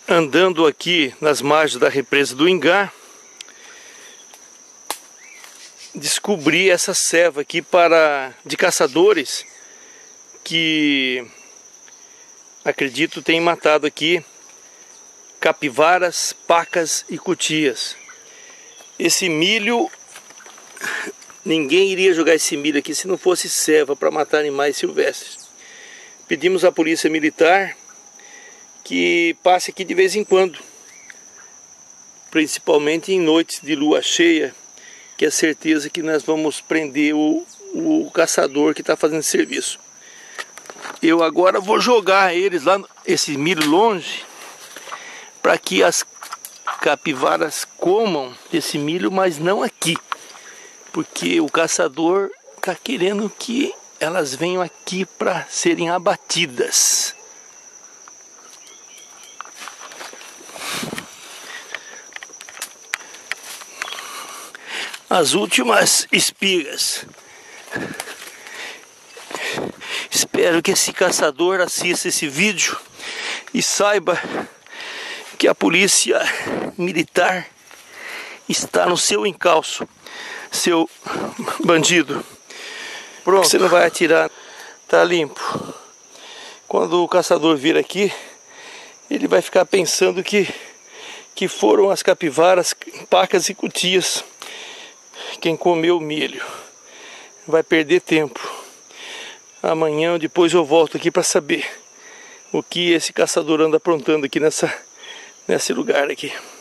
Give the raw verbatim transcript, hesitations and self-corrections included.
andando aqui nas margens da represa do Ingá, descobri essa serva aqui para, de caçadores que acredito tem matado aqui capivaras, pacas e cutias. Esse milho, ninguém iria jogar esse milho aqui se não fosse serva para matar animais silvestres. Pedimos à polícia militar que passe aqui de vez em quando, principalmente em noites de lua cheia, que é certeza que nós vamos prender o, o caçador que está fazendo serviço. Eu agora vou jogar eles lá, esse milho longe, para que as capivaras comam esse milho, mas não aqui, porque o caçador está querendo que elas venham aqui para serem abatidas. As últimas espigas. Espero que esse caçador assista esse vídeo e saiba que a polícia militar está no seu encalço, seu bandido. Pronto, você não vai atirar, tá limpo. Quando o caçador vir aqui, ele vai ficar pensando que, que foram as capivaras, pacas e cutias quem comeu o milho. Vai perder tempo. Amanhã ou depois eu volto aqui para saber o que esse caçador anda aprontando aqui nessa, nesse lugar aqui.